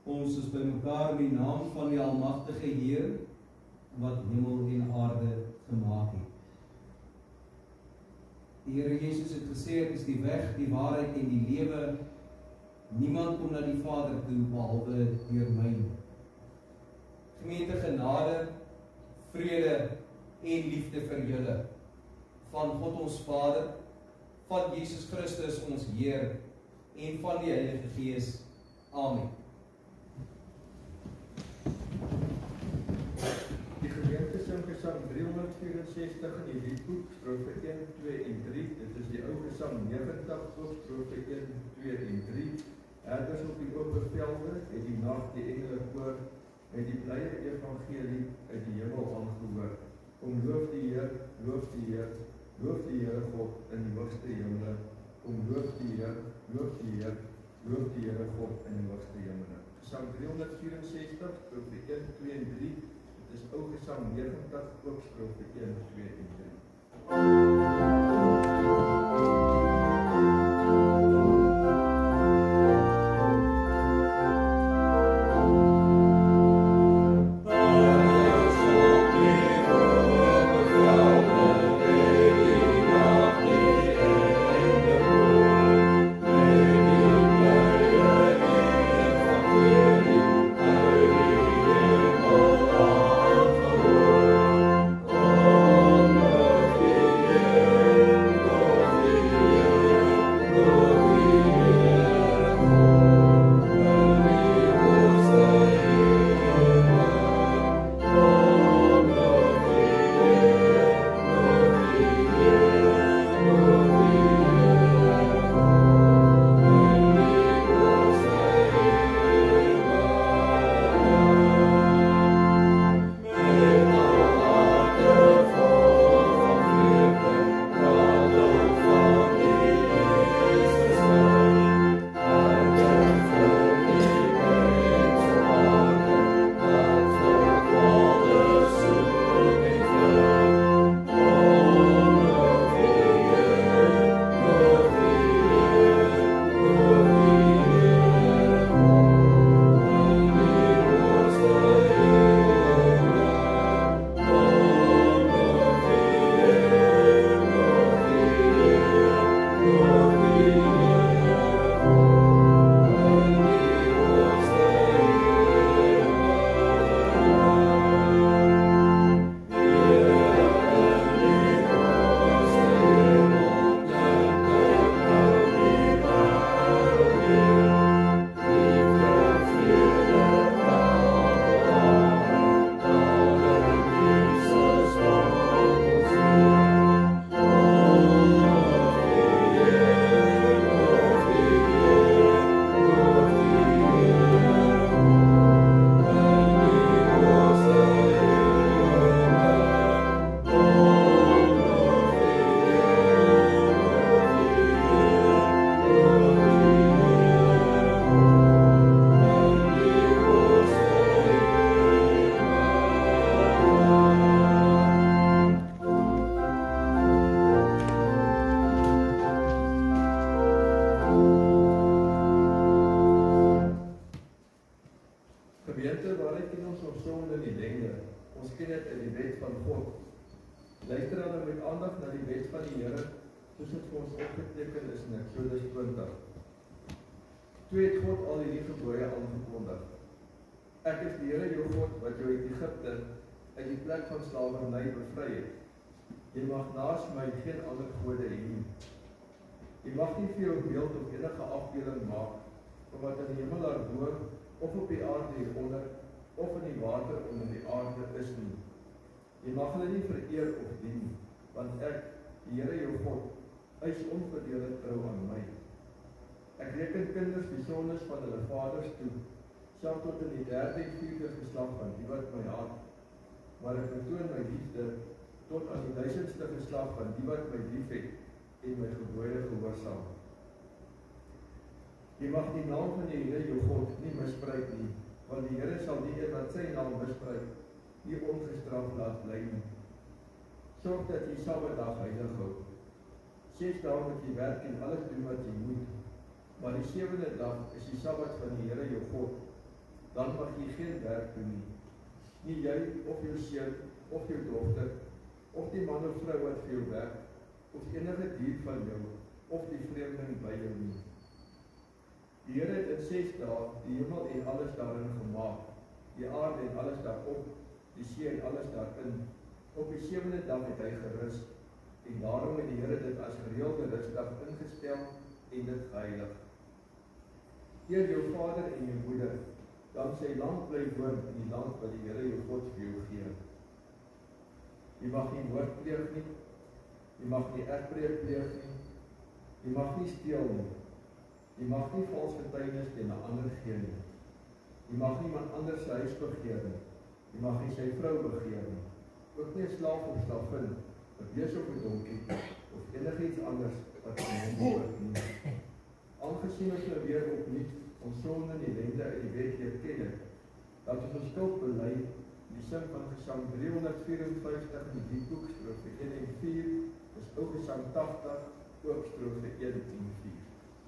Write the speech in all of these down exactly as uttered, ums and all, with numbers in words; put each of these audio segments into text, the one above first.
Ons is by mekaar in die naam van die almagtige Heer, wat hemel en aarde gemaak het. Die Here Jesus het gesê, ek is die weg, die waarheid en die lewe. Niemand kom na die Vader toe, behalwe deur my. Gemeente, genade, vrede en liefde vir julle, van God ons Vader, van Jesus Christus ons Heer, en van die Heilige Gees. Amen. Die gemeente sing Gesang driehonderd vierensestig in die liedboek, strofe een, twee en drie. Dit is die ou Gesang negentig, strofe een, twee en drie. Herders op die open velde, het die nag die engele koor, het die blye evangelie uit die hemel aangehoor. Kom loof die Heer, loof die Heer, loof die Here God in die hoogste hemele. Kom loof die Heer, loof die Heer, loof die Here God in die hoogste hemele. Gesang driehonderd vierensestig, strofe een, twee en drie. Dit is ou Gesang negentig, ook strofe een, twee en drie. Toe het God al hierdie gebooie aangekondig. Ek is die Here jou God, wat jou uit Egipte, uit die plek van slawerny bevry het. Jy mag naas my geen ander gode hê nie. Jy mag nie vir jou beeld of enige afbeelding maak, van wat in die hemel daarbo, of op die aarde hieronder, of in die water onder die aarde is nie. Jy mag hulle nie vereer of dien, want ek, die Here jou God, eis onverdeeld trou aan my. Ek reken kinders die sondes van hulle vaders toe, self tot in die derde en vierde geslag van die wat my haat, maar ek betoon my liefde tot aan die duisendste geslag van die wat my lief het en my gebooie gehoorsaam. Jy mag die naam van die Here jou God nie misbruik nie, want die Here sal die een wat sy naam misbruik, nie ongestraf laat bly nie. Sorg dat jy Sabbatdag heilig hou. Ses dae moet jy werk en alles doen wat jy moet, maar die sewende dag is die Sabbat van die Here jou God. dan mag jy geen werk doen nie. Nie jy of jou seun of jou dogter of die man of vrou wat vir jou werk of enige dier van jou of die vreemdeling by jou nie. Die Here het in ses dae die hemel en alles daarin gemaak, die aarde en alles daarop, die see en alles daarin. Op die sewende dag het hy gerus, en daarom het die Here dit as gereelde rusdag ingestel en dit geheilig. Eer jou vader en jou moeder, dan sy land bly woon in die land wat die Here jou God vir jou gee. Jy mag nie moord pleeg nie, jy mag nie egbreek pleeg nie, jy mag nie steel nie, jy mag nie vals getuienis teen 'n ander gee nie, jy mag niemand anders sy huis begeer nie, jy mag nie sy vrou begeer nie, ook nie 'n slaaf of slavin, 'n bees of 'n donkie, of enigiets anders wat aan hom behoort nie. Aangesien ons nou weer opnuut ons sonde en ellende uit die wet leer ken het, dat ons ons skuld bely in die sin van Gesang driehonderdvyfenvyftig in die boek strofe een en vier, is ook Gesang tagtig, ook strofe een en vier.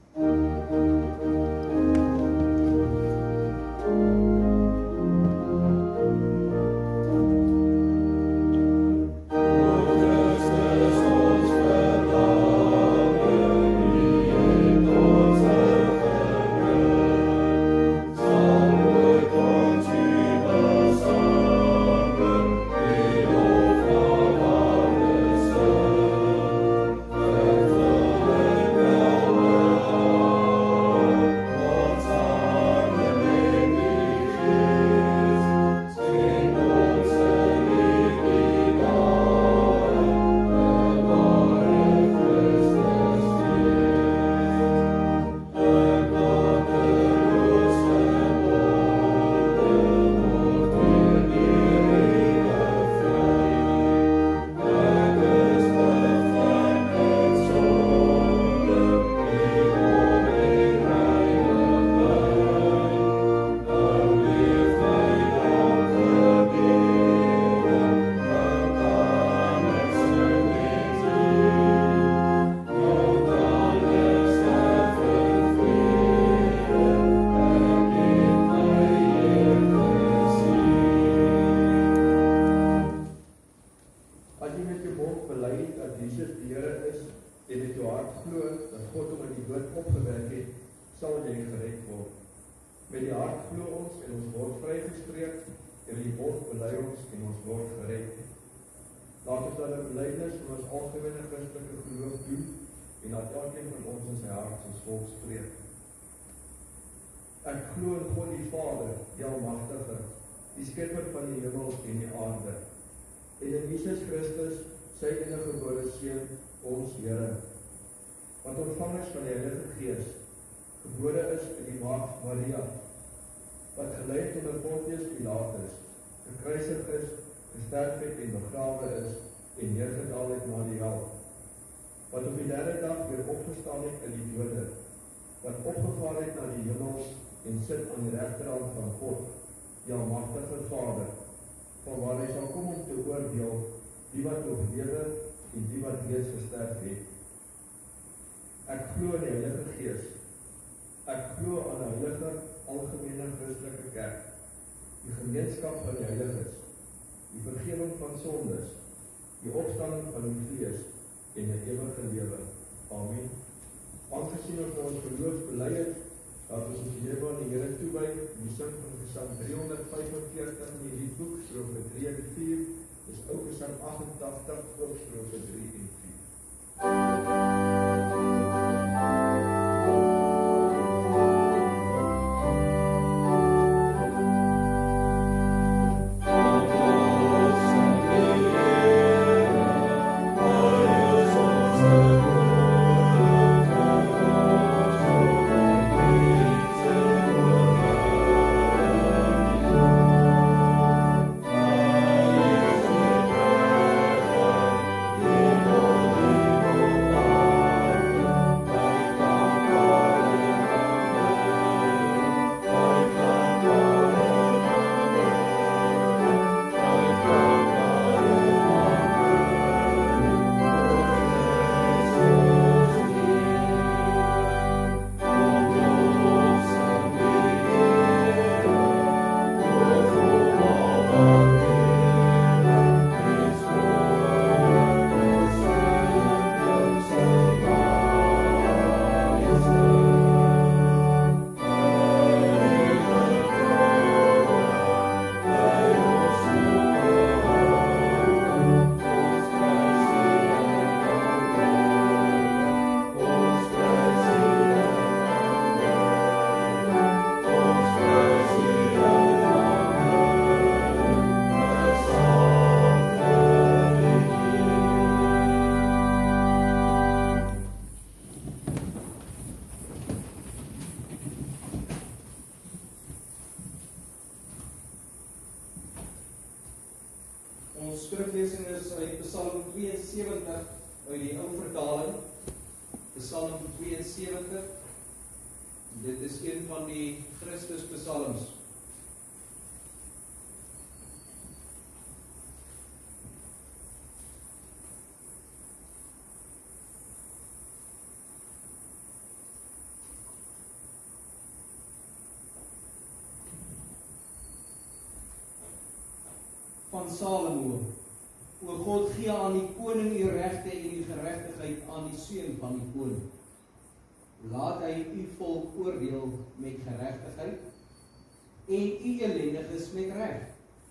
Ek glo in God die Vader, die Almagtige, die skepper van die hemel en die aarde, en in Jesus Christus, sy eniggebore Seun, ons Here, wat ontvang is van die Heilige Gees, gebore is in die maagd Maria, wat geleid onder Pontius Pilatus, gekruisig is, gesterf het en begrawe is, en neergedaal het na die hel, wat op die derde dag weer opgestaan het in die dode, wat opgevaar het na die hemel en sit aan die regterhand van God, die Almagtige Vader, van waar hy sal kom om te oordeel, die wat nog lewe en die wat reeds gesterf het. Ek glo in die Heilige Gees. Ek glo aan 'n heilige, algemene Christelike kerk, die gemeenskap van die heiliges, die vergifnis van sondes, die opstanding van die vlees en 'n ewige lewe. Amen. Aangesien ons ons geloof bely het, dat ons ons lewe aan die Here toewy, in die sin van Gesang driehonderdvyfenveertig in die boek, strofe drie en vier, is ook Gesang agt-en-tagtig, ook strofe drie en vier. Oh skriflesing is uit Psalm twee en sewentig, uit die ou vertaling, Psalm twee en sewentig, dit is een van die Christus psalms. Van Salomo, o God, gee aan die koning u regte en u geregtigheid aan die seun van die koning. Laat hy u volk oordeel met geregtigheid en u ellendiges met reg.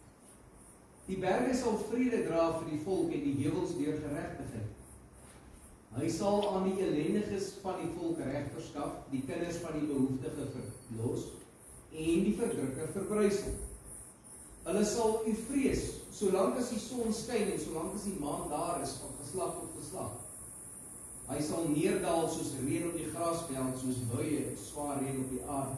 Die berge sal vrede dra vir die volk en die heuwels deur geregtigheid. Hy sal aan die ellendiges van die volk reg verskaf, die kinders van die behoeftige verlos en die verdrukker verbrysel. Hulle sal u vrees, solank as die son skyn en solank as die maan daar is, van geslag tot geslag. Hy sal neerdal soos reën op die grasveld, soos buie, swaar reën op die aarde.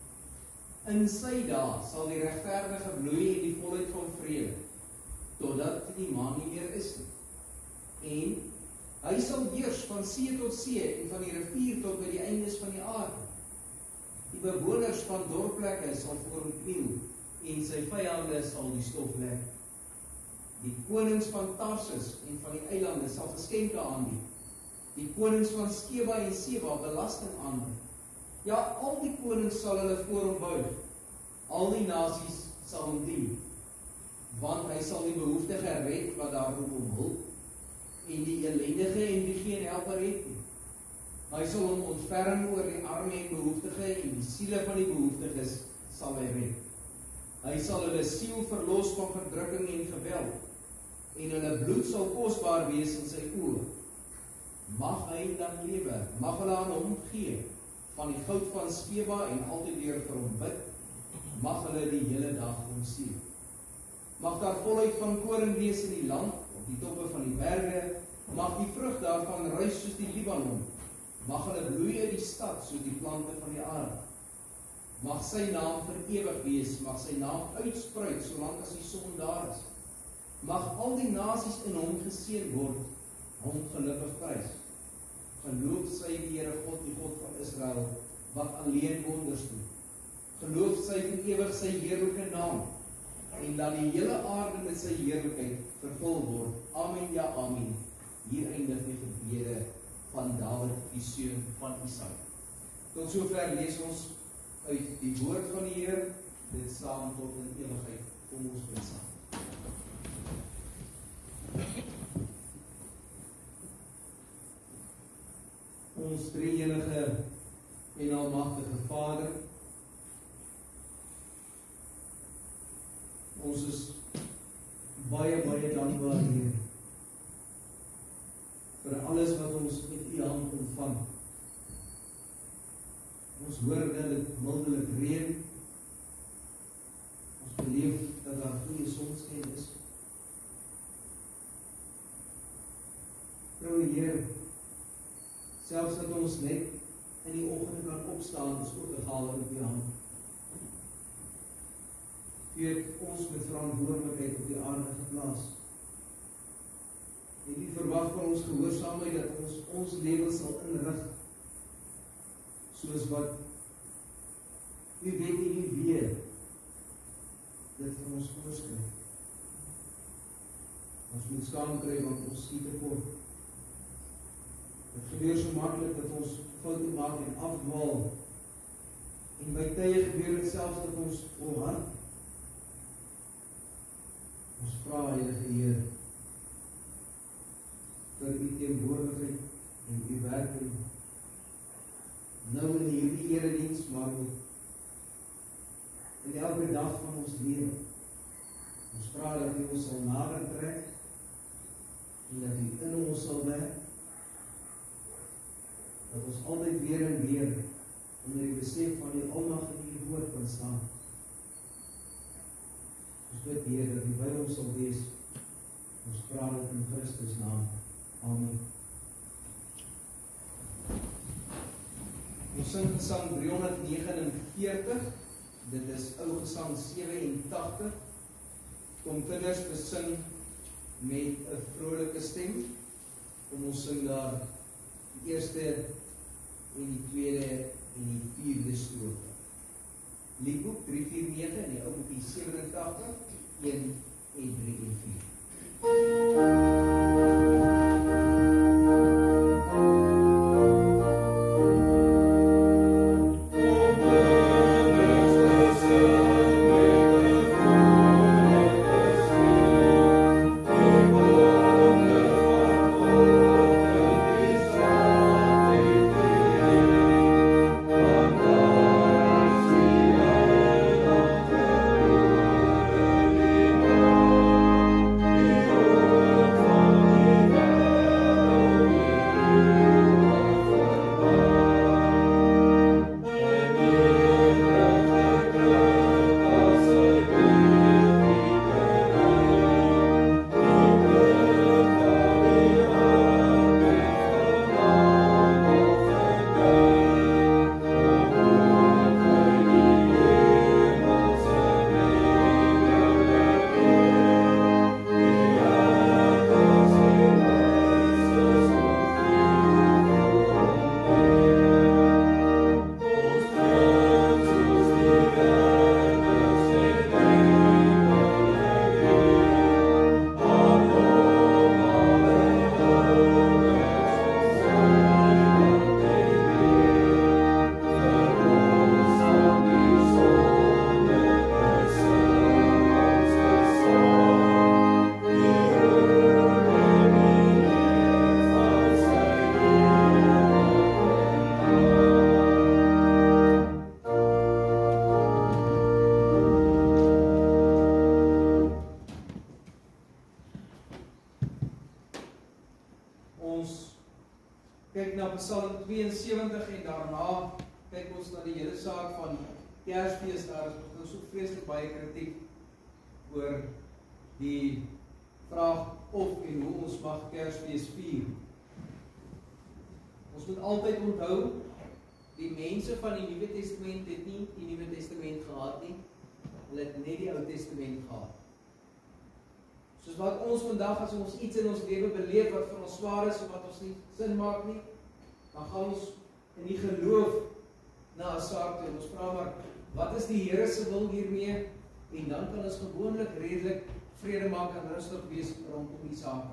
In sy dae sal die regverdige bloei in die volheid van vrede, totdat die maan nie meer is nie. En hy sal heers van see tot see en van die rivier tot by die eindes van die aarde. Die bewoners van dorpplekke sal voor hom kniel, en sy vyande sal die stof lek. Die konings van Tarsus en van die eilande sal geskenke aanbied. Die konings van Skeba en Seba belasting aanbied. Ja, al die konings sal hulle voor hom buig. Al die nasies sal hom dien. Want hy sal die behoeftige red wat daarom om hulp, en die ellendige en die geen helper het nie. Hy sal hom ontferm oor die arme en behoeftige, en die siele van die behoeftiges sal hy red. Hy sal hulle siel verlos van verdrukking en geweld, en hulle bloed sal kosbaar wees in sy oë. Mag hy dan lewe, mag hulle aan hom gee, van die goud van Skeba en altyd weer vir hom bid, mag hulle die hele dag omsien. Mag daar volheid van koring wees in die land, op die toppe van die berge, mag die vrug daarvan ruis soos die Libanon, mag hulle bloei uit die stad soos die plante van die aarde. Mag sy naam vir ewig wees, mag sy naam uitspruit, solank as die son daar is. Mag al die nasies in hom geseën word, hom gelukkig prys. Geloof sy die Here God, die God van Israel, wat alleen wonders doen. Geloof sy vir ewig sy heerlike naam, en dat die hele aarde met sy heerlikheid vervul word. Amen, ja, amen. Hier eindig die gebede van Dawid, die seun van Isaai. Tot sover lees ons uit die woord van die Heer, dit saam tot in ewigheid. Kom ons bid saam. Ons drie-enige en almagtige Vader, ons is baie, baie dankbaar Heer, vir alles wat ons met U hand ontvang. Ons hoor dat dit mildelik reën. Ons beleef dat daar goeie sonskyn is. Trouwe Heer, selfs dat ons net in die oggend kan opstaan, is ook 'n gawe op U hand. U het ons met verantwoordelikheid op die aarde geplaas. En U verwag van ons gehoorsaamheid dat ons ons lewe sal inrig soos wat U weet en U weet dit vir ons voorskryf. Ons moet skaam kry want ons skiet tekort. Dit gebeur so maklik dat ons foute maak en afdwaal. En by tye gebeur dit selfs dat ons volhard. Ons vra Heilige Heer vir U teenwoordigheid en U werking. Nou in hierdie erediens, maar ook in elke dag van ons lewe. Ons vra dat U ons sal nader trek en dat U in ons sal werk. Dat ons altyd weer en weer onder die besef van die almag in U woord kan staan. Ons bid Heer dat U by ons sal wees. Ons vra dit in Christus naam. Amen. Ons sing Gesang driehonderdnegenenveertig, dit is ou Gesang sewe en tagtig, kom kinders besing met 'n vrolike stem. Kom ons sing daar die eerste en die tweede en die vierde strofe. Liedboek drie vier nege en die ou boekie sewe agt een en drie en vier. Psalm twee en sewentig en daarna kyk ons na die hele saak van Kersfees. Daar is nog so vreeslik baie kritiek oor die vraag of en hoe ons mag Kersfees vier. Ons moet altyd onthou, die mense van die Nuwe Testament het nie die Nuwe Testament gehad nie, hulle het net die Ou Testament gehad. Soos wat ons vandag, as ons iets in ons lewe beleef wat vir ons swaar is, of wat ons nie sin maak nie, dan gaan ons in die geloof na 'n saak toe. Ons vra maar, wat is die Here se wil hiermee? En dan kan ons gewoonlik redelik vrede maak en rustig wees rondom die saak.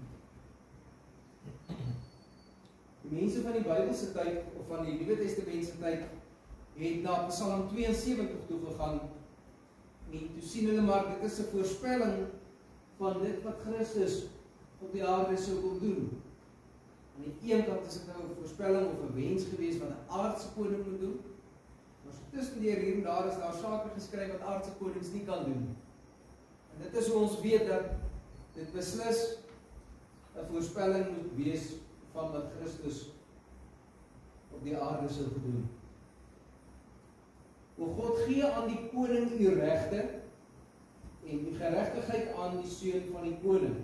Die mense van die Bybelse tyd, of van die Nuwe Testamentse tyd, het na Psalm twee en sewentig toe gegaan, en toe sien hulle maar, dit is 'n voorspelling van dit wat Christus op die aarde sou kom doen. Aan die een kant is dit nou 'n voorspelling of 'n wens gewees wat 'n aardse koning moet doen. Maar so tussendeur hier en daar is daar sake geskryf wat aardse konings nie kan doen. En dit is hoe ons weet dat dit beslis 'n voorspelling moet wees van wat Christus op die aarde sou doen. O God, gee aan die koning u regte en die geregtigheid aan die seun van die koning.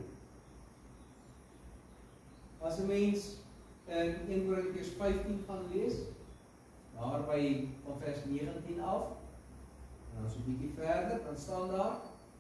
As 'n mens in een Korintiërs vyftien gaan lees, daar by van vers negentien af, en dan so 'n bietjie verder, dan staan daar,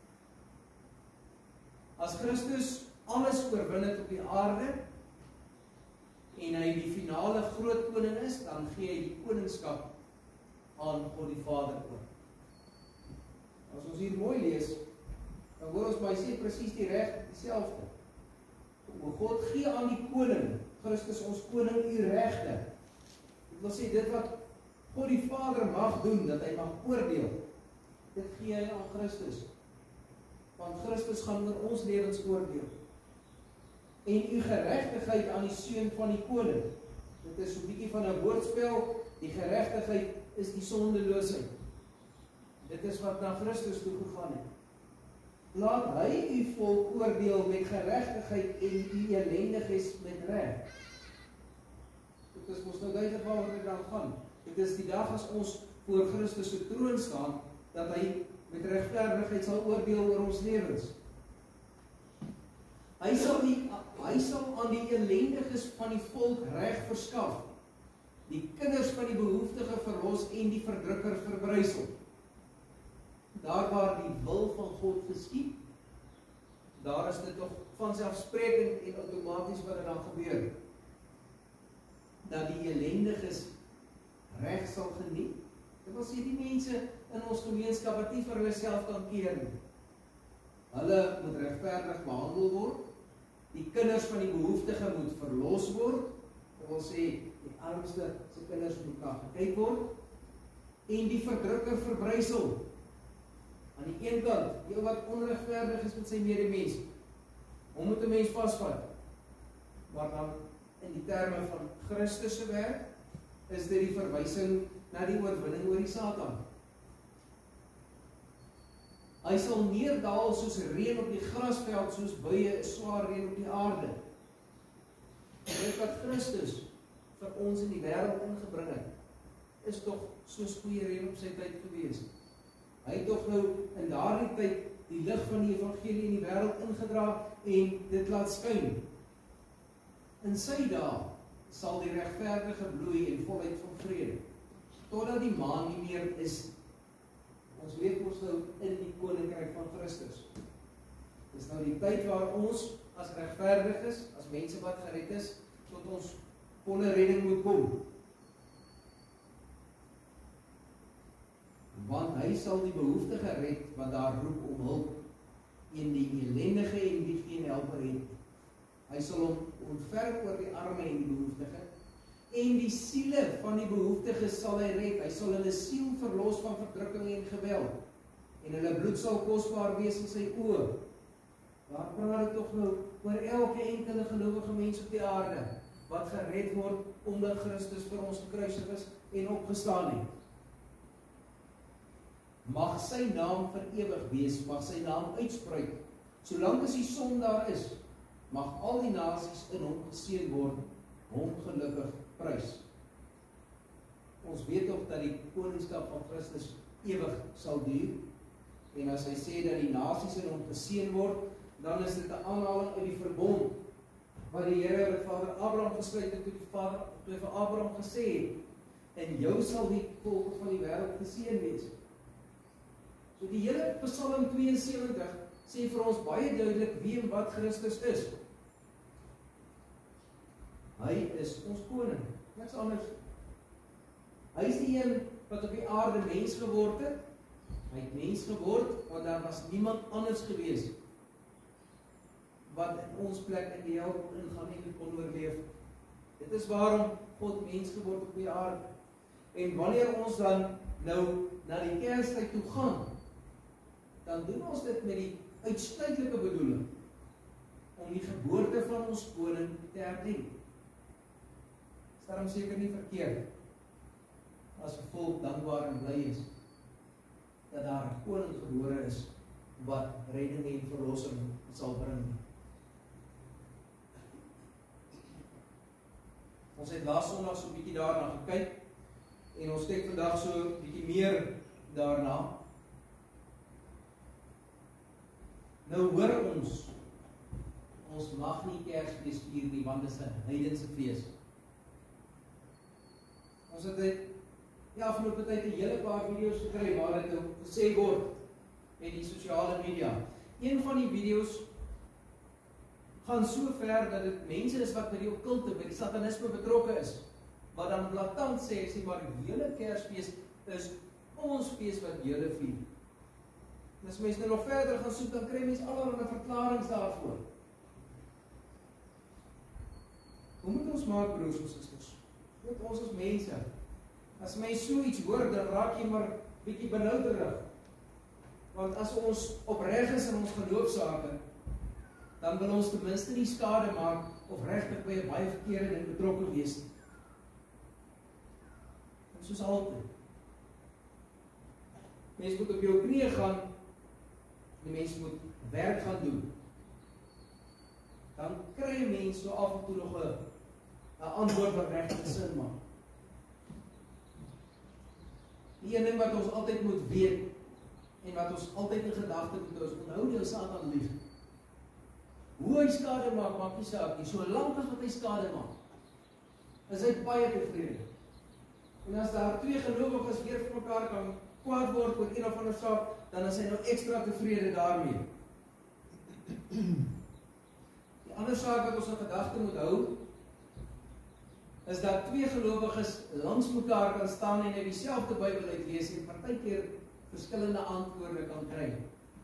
as Christus alles oorwin het op die aarde, en hy die finale groot koning is, dan gee hy die koningskap aan God die Vader oor. As ons hier mooi lees, dan hoor ons by sê presies die reg dieselfde. O God, gee aan die koning, Christus ons koning, u regte. Dit wil sê, dit wat God die Vader mag doen, dat hy mag oordeel, dit gee hy aan Christus. Want Christus gaan oor ons lewens oordeel. En u geregtigheid aan die seun van die koning. Dit is so 'n bietjie van 'n woordspel, die geregtigheid is die sondeloosheid. Dit is wat na Christus toe gegaan het. Laat hy u volk oordeel met geregtigheid en u ellendiges met reg. Dit is mos nou duidelik waaroor dit dan gaan. Dit is die dag as ons voor Christus se troon staan, dat hy met regverdigheid sal oordeel oor ons lewens. Hy sal, die, hy sal aan die ellendiges van die volk reg verskaf, die kinders van die behoeftige verlos en die verdrukker verbrysel. Daar waar die wil van God geskied, daar is dit tog vanselfsprekend en outomaties wat dit dan gebeur. Dat die ellendiges reg sal geniet. Dit wil sê die mense in ons gemeenskap wat nie vir hulle self kan keer nie. Hulle moet regverdig behandel word. Die kinders van die behoeftige moet verlos word. Dit wil sê die armste se kinders moet na gekyk word. En die verdrukker verbrysel. Aan die een kant, die ou wat onregverdig is met sy medemens, hom moet 'n mens vasvat. Maar dan in die terme van Christus se werk, is dit die verwysing na die oorwinning oor die Satan. Hy sal neerdal soos reën op die grasveld, soos buie 'n swaar reën op die aarde. Dit wat Christus vir ons in die wêreld ingebring het, is tog soos goeie reën op sy tyd gewees. Hy het tog nou in daardie tyd die lig van die evangelie in die wêreld ingedra en dit laat skyn. In sy dae sal die regverdige bloei in volheid van vrede, totdat die maan nie meer is. Ons leef ons nou in die koninkryk van Christus. Dis nou die tyd waar ons as regverdiges, as mense wat gered is, tot ons volle redding moet kom. Want hy sal die behoeftige red wat daar roep om hulp, en die ellendige en die geen helper het. Hy sal hom ontferm oor die arme en die behoeftige, en die siele van die behoeftiges sal hy red. Hy sal hulle siel verlos van verdrukking en geweld, en hulle bloed sal kosbaar wees in sy oë. Daar praat dit tog nou oor elke enkele gelowige mens op die aarde, wat gered word, omdat Christus vir ons gekruisig is en opgestaan het. Mag sy naam vir ewig wees, mag sy naam uitspruit, solank as die son daar is, mag al die nasies in hom geseën word, hom gelukkig prys. Ons weet ook dat die koningskap van Christus ewig sal duur, en as hy sê dat die nasies in hom geseën word, dan is dit 'n aanhaling uit die verbond, wat die Here met Vader Abraham gesluit het, toe die Vader toe vir Abraham gesê het, en jou sal die volk van die wêreld geseën wees. So die hele Psalm twee en sewentig sê vir ons baie duidelik wie en wat Christus is. Hy is ons koning, niks anders. Hy is die een wat op die aarde mens geword het. Hy het mens geword, want daar was niemand anders gewees wat in ons plek in die hel kon ingaan en kon oorleef. Dit is waarom God mens geword op die aarde. En wanneer ons dan nou na die Kerstyd toe gaan, dan doen ons dit met die uitsluitlike bedoeling om die geboorte van ons koning te herdenk. Is daarom seker nie verkeerd as 'n volk dankbaar en bly is dat daar 'n koning gebore is wat redding en verlossing sal bring. Ons het laas Sondag so 'n bietjie daarna gekyk en ons kyk vandag so 'n bietjie meer daarna. Nou hoor ons, ons mag nie Kersfees vier nie, want dit is 'n heidense fees. Ons het dit ja, afgelope tyd 'n hele paar video's gekry waar dit gesê word met die sosiale media. Een van die video's gaan so ver dat dit mense is wat by die okkulte, by die satanisme betrokke is, wat dan blaatant sê, sê maar die hele Kersfees is ons fees wat julle vier. En as mense nou nog verder gaan soek, dan kry mense allerlei verklaringe daarvoor. Hoe moet ons maak, broers en susters? Moet ons as mense, as mense so iets hoor, dan raak jy maar bietjie benouderig. Want as ons opreg is in ons geloofsake, dan wil ons ten minste nie skade maak of regtig by 'n baie verkeerde ding betrokke wees nie. En soos altyd. Mense moet op jou knieë gaan, die mense moet werk gaan doen. Dan kry jy mense so af en toe nog 'n 'n antwoord wat regtig sin maak. Die een ding wat ons altyd moet weet en wat ons altyd in gedagte moet hou, is onthou die Satan lieg. Hoe hy skade maak, maak nie saak nie. Solank as wat hy skade maak, is hy baie tevrede. En as daar twee gelowiges weer vir mekaar kan kwaad word oor een of ander saak, dan is hy nou ekstra tevrede daarmee. ander saak wat ons in gedagte moet hou, is dat twee gelowiges langs mekaar kan staan en uit dieselfde Bybel uitlees en partykeer verskillende antwoorde kan kry.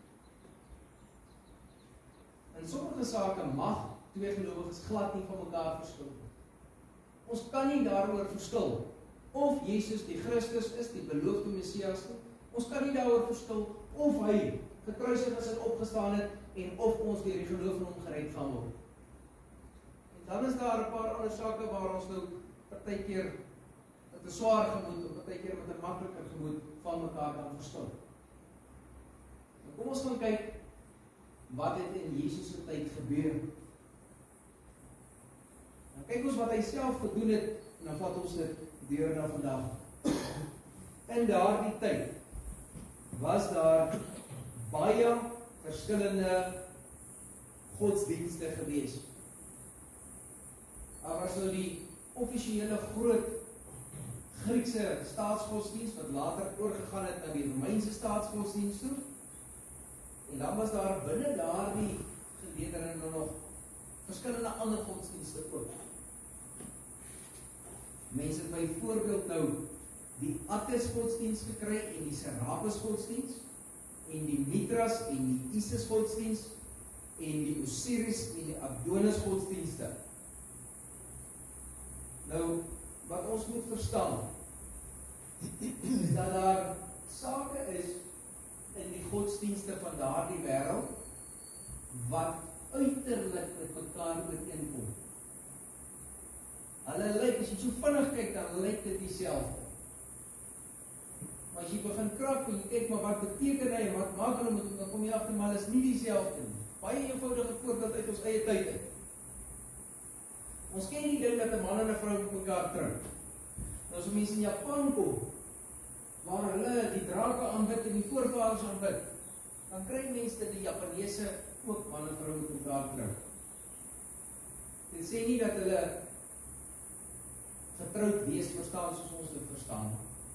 In sommige sake mag twee gelowiges glad nie van mekaar verskil. Ons kan nie daaroor verskil of Jesus die Christus is, die beloofde Messias. Ons kan nie daaroor verskil of hy gekruisig is en opgestaan het en of ons deur die geloof in hom gered gaan word. En dan is daar 'n paar ander sake waar ons nou partykeer met 'n swaar gemoed of partykeer met 'n makliker gemoed van mekaar kan verskil. Nou kom ons gaan kyk wat het in Jesus se tyd gebeur. Nou kyk ons wat hy self gedoen het en dan vat ons dit deur na vandag. In daardie tyd was daar baie verskillende godsdienste gewees. Daar was nou die offisiële groot Griekse staatsgodsdienst wat later oorgegaan het na die Romeinse staatsgodsdienst toe. En dan was daar binne daardie geleedere nog verskillende ander godsdienste ook. Mense het byvoorbeeld nou die Attis godsdienst gekry en die Serapis godsdienst en die Mithras en die Isis godsdienst en die Osiris en die Adonis godsdienste. Nou, wat ons moet verstaan is dat daar sake is in die godsdienste van daardie wêreld wat uiterlik met mekaar ooreenkom. Hulle lyk, as jy so vinnig kyk, dan lyk dit dieselfde. Maar as jy begin krap en jy kyk, maar wat beteken hy, wat maak hulle met, dan kom jy agter, maar hulle is nie dieselfde nie. Baie eenvoudige voorbeeld uit ons eie tyd uit. Ons ken die ding dat 'n man en 'n vrou met mekaar trou. Nou as mense in Japan kom, waar hulle die drake aanbid en die voorvaders aanbid, dan kry mense dat die Japaneese ook man en vrou met mekaar trou. Dit sê nie dat hulle getroud wees verstaan soos ons dit verstaan.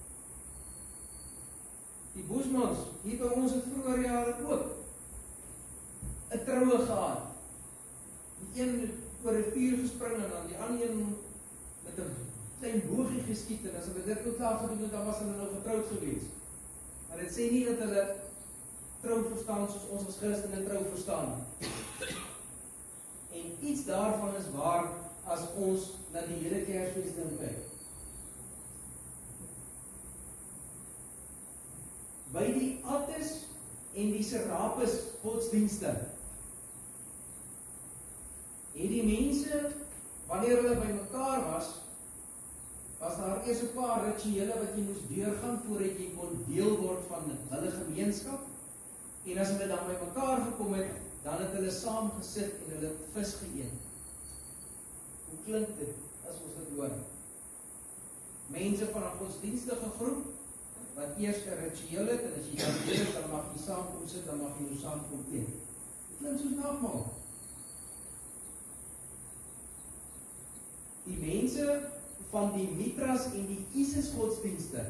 Die Boesmans, hier by ons het vroeger jare ook 'n troue gehad. Die een oor 'n vuur gespring en dan die ander een met 'n klein bogie geskiet en as hulle dit ook klaar gedoen het, dan was hulle nou getroud gewees. Maar dit sê nie dat hulle trou verstaan soos ons as Christene trou verstaan. En iets daarvan is waar as ons na die hele Kersfees ding kyk. By die Attis en die Serapis godsdienste het die mense, wanneer hulle by mekaar was, was daar eers 'n paar rituele wat jy moes deurgaan voordat jy kon deel word van hulle gemeenskap. En as hulle dan by mekaar gekom het, dan het hulle saam gesit en hulle het vis geëet. Hoe klink dit as ons dit hoor? Mense van 'n godsdienstige groep wat eers 'n ritueel het en as jy dan weet dan mag jy saam kom sit, dan mag jy nou saam kom eet. Dit klink soos nagmaal. Die mense van die Mithras en die Isis godsdienste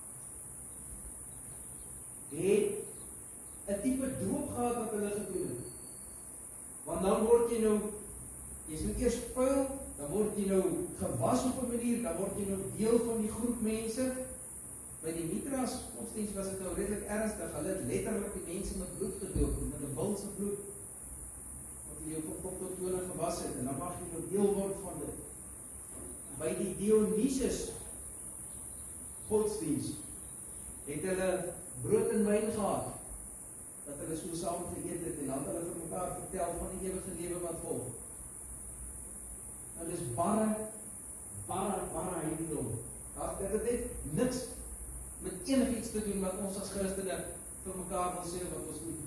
het 'n tipe doop gehad wat hulle gedoen het. Want dan word jy nou, jy is nou eers vuil, dan word jy nou gewas op 'n manier, dan word jy nou deel van die groep mense. By die Mithras godsdienst was dit nou redelik ernstig. Hulle het letterlik die mense met bloed gedoop, met 'n bul se bloed. Wat jy jou van kop tot tone gewas het en dan mag jy nou deel word van dit. By die Dionysus godsdienst het hulle brood en wyn gehad, dat hulle so saam geëet het en dan hulle vir mekaar vertel van die ewige lewe wat volg. Nou dis barre, barre, barre heiligdom. Dit het net niks met enigiets te doen wat ons as Christene vir mekaar wil sê wat ons moet.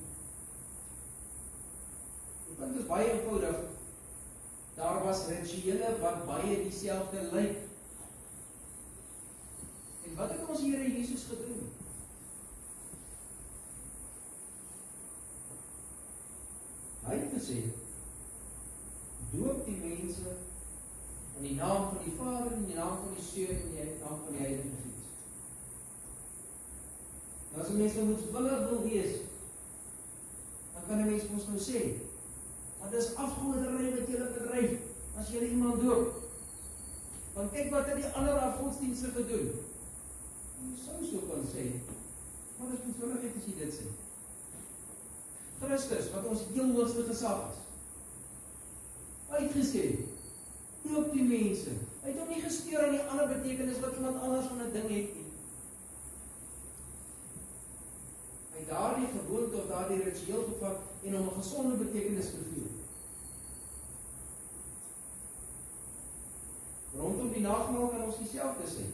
Die punt is baie eenvoudig. Daar was rituele wat baie dieselfde lyk. En wat het ons Here Jesus gedoen? Hy het gesê, doop die mense in die naam van die Vader, in die naam van die Seun en in die naam van die Heilige Gees. Nou as 'n mens moetswillig wil wees, dan kan 'n mens ons nou sê, Want dis afgoderry wat julle bedryf, as julle iemand doop. Want kyk wat het die ander afgodsdienste gedoen. Jy sou so kan sê, maar dis onverantwoordelik as jy dit sê. Christus, wat ons heel hoogste gesag is, uitgesê, doop die mense. Hy het hom nie gesteer aan die ander betekenis wat iemand anders van 'n ding het nie. Hy het daardie gewoonte of daardie ritueel gevat en hom 'n gesonde betekenis gegee. Rondom die nagmaal kan ons dieselfde sê.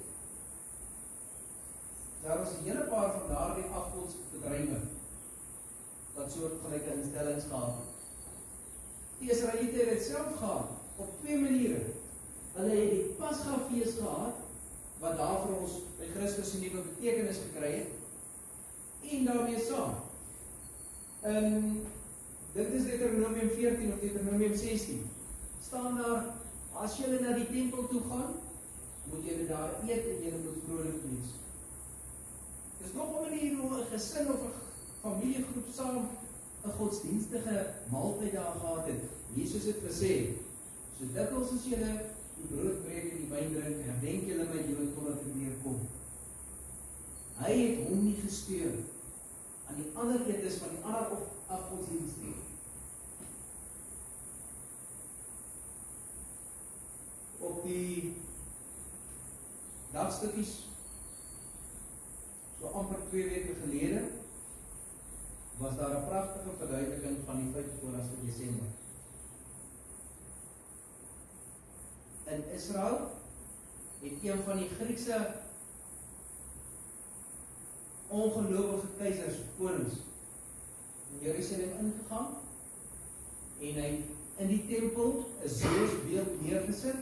Daar was 'n hele paar van daardie afgodsbedrywe wat soortgelyke instellings gehad het. Die Israeliete het dit self gehad op twee maniere. Hulle het die Pasgafees gehad wat daar vir ons by Christus 'n nuwe betekenis gekry het. En daarmee saam. En dit is Deuteronomium veertien of Deuteronomium sestien. Staan daar, as julle na die tempel toe gaan, moet julle daar eet en julle moet vrolik wees. Dis nog 'n manier hoe 'n gesin of 'n familiegroep saam 'n godsdienstige maaltyd daar gehad het. Jesus het gesê, so dikwels as julle die brood breek en die wyn drink, herdenk julle my dood totdat ek weer kom. Hy het hom nie gesteer aan die ander etes van die ander afgodsdienste nie. Op die dagstukkies, so amper twee weke gelede, was daar 'n pragtige verduideliking van die vyfentwintigste Desember. In Israel het een van die Griekse ongelowige keisers of konings in Jerusalem ingegaan en hy in die tempel 'n Zeusbeeld neergesit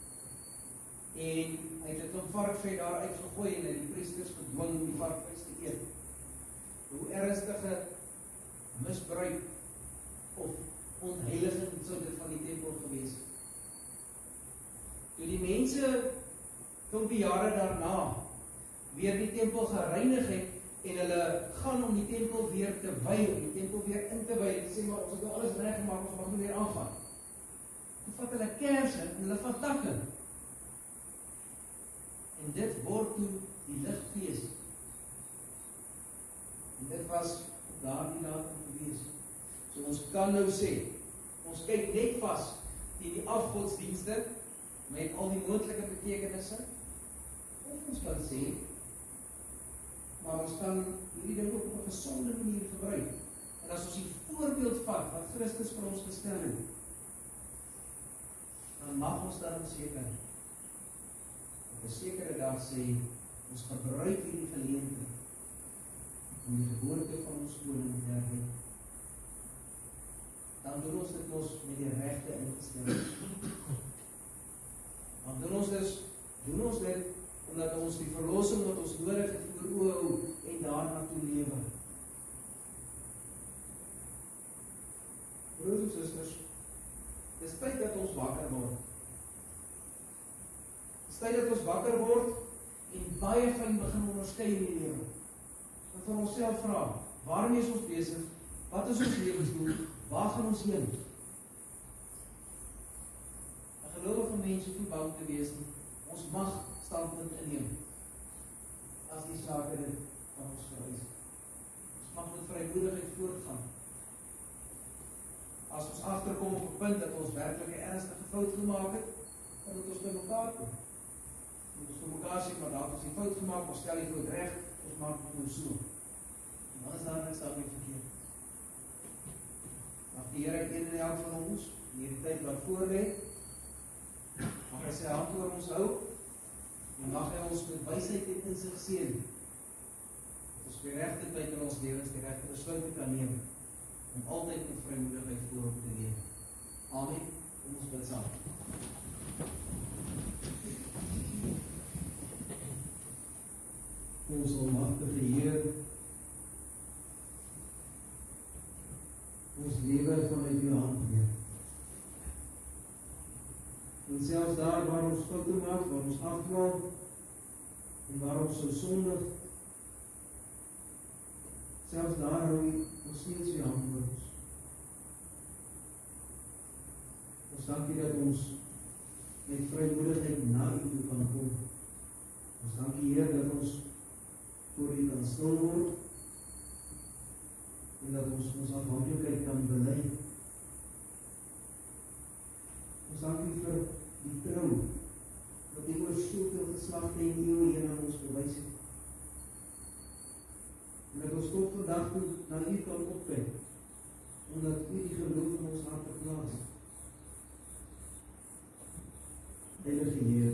en hy het 'n varkvet daar uitgegooi en hy die priesters gedwing om die varkvis te eet. Hoe ernstige misbruik of ontheiliging sou dit van die tempel gewees het. Toe die mense klompie jare daarna weer die tempel gereinig het en hulle gaan om die tempel weer te wy, om die tempel weer in te wy, en sê maar ons het nou alles reg gemaak, ons mag nou weer aangaan. Dan vat hulle kersse en hulle vat takke. En dit word toe die ligfees. En dit was op daardie datum gewees. So ons kan nou sê, ons kyk net vas teen die afgodsdienste met al die moontlike betekenisse, of ons kan sê, maar ons kan hierdie ding ook op 'n gesonde manier gebruik. En as ons die voorbeeld vat wat Christus vir ons gestel het, dan mag ons dan seker op 'n sekere dag sê, ons gebruik hierdie geleentheid om die geboorte van ons koning te herdenk. Dan doen ons dit ons met die regte instelling. Dan doen ons dus, doen ons dit omdat ons die verlossing wat ons nodig het voor oë hou en daarna toe lewe. Broers en susters, dis tyd dat ons wakker word. Dis tyd dat ons wakker word en baie van begin onderskei in die lewe. Dat vir onsself vra, waarmee is ons besig? Wat is ons lewensdoel? Waar gaan ons heen? 'n Gelowige mens hoef nie bang te wees nie. Ons mag standpunt inneem as die sake dit van ons vereis. Ons mag met vrymoedigheid voortgaan. As ons agterkom op 'n punt dat ons werklik 'n ernstige fout gemaak het, dan moet ons by mekaar kom. Moet ons vir mekaar sê, maar daar het ons die fout gemaak, ons stel die fout reg, ons maak dit nou so. En dan is daar niks daarmee verkeerd. Mag die Here een en elk van ons in hierdie tyd wat voor lê, mag hy sy hand oor ons hou, en mag hy ons met wysheid en insig seën. Dat ons op die regte tyd in ons lewens die regte besluite kan neem, om altyd met vrymoedigheid voorop te leef. Amen. Kom ons bid saam. Ons almagtige Heer, ons lewe vanuit U hand, Heer. En selfs daar waar ons foute maak, waar ons afdwaal, en waar ons so sondig, selfs daar hou U ons steeds U hand oor ons. Ons dankie dat ons met vrymoedigheid na U toe kan kom. Ons dankie Heer dat ons voor U kan stil word en dat ons ons afhanklikheid kan bely. Ons dankie vir die trou wat U oor soveel geslagte en eeue heen aan ons bewys het. En dat ons tot vandag toe na U kan opkyk, omdat U die geloof in ons harte plaas. Heilige Heer,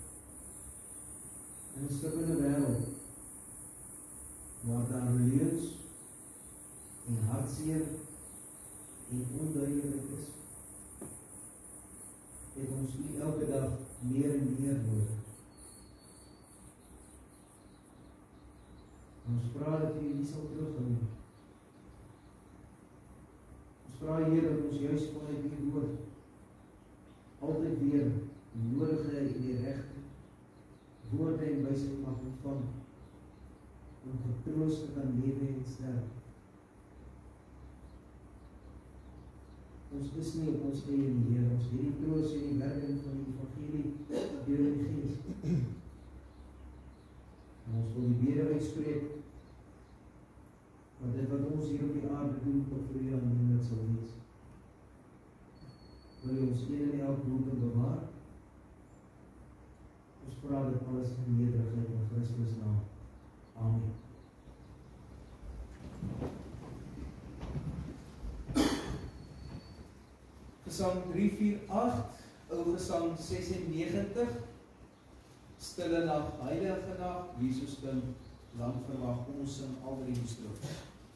in 'n stikkende wêreld, waar daar leuns en hartseer en onduidelikheid is, het ons U elke dag meer en meer nodig. Ons vra dat U nie sal terughou nie. Ons vra Heer dat ons juis vanuit U woord altyd weer die nodige en die regte woorde en wysheid mag ontvang om getroos te kan lewe en sterf. Ons is nie op ons eie nie, Heer, ons het die troos en die werking van die evangelie deur die Gees. En ons wil die bede uitspreek, want dit wat ons hier op die aarde doen, tot vir U aanneemlik sal wees. Wil U ons een en elk doel bewaar? Ons vra dit alles in nederigheid in Christus naam. Amen. Gesang drie vier agt, ou Gesang sesennegentig, Stille Nag, Heilige Nag, Jesus kind, lang verwag, kom ons sing al drie strofes.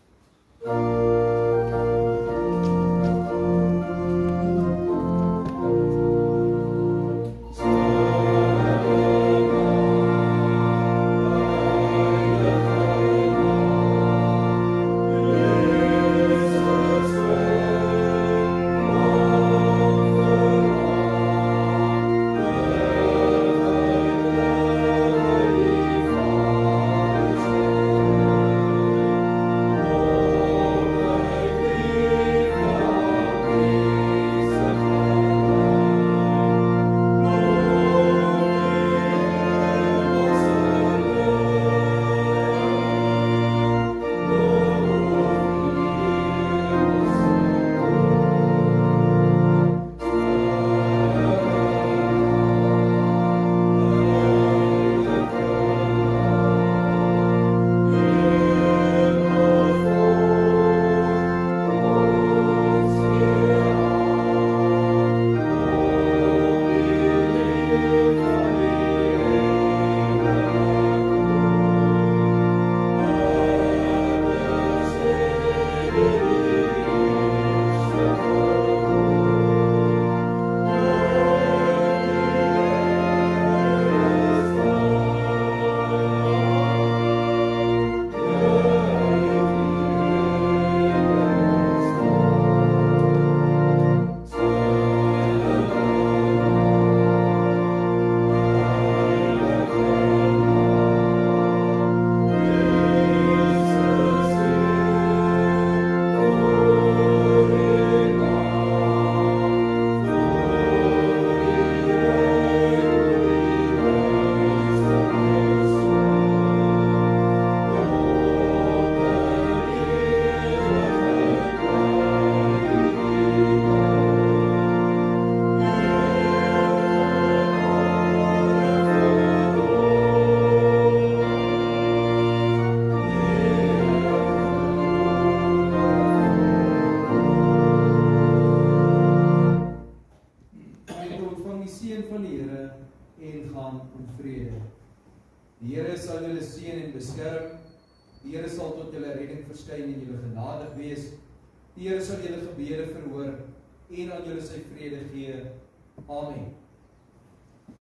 Die Here sal julle seën en beskerm. Die Here sal tot julle redding verskyn en julle genadig wees. Die Here sal julle gebede verhoor en aan julle sy vrede gee. Amen.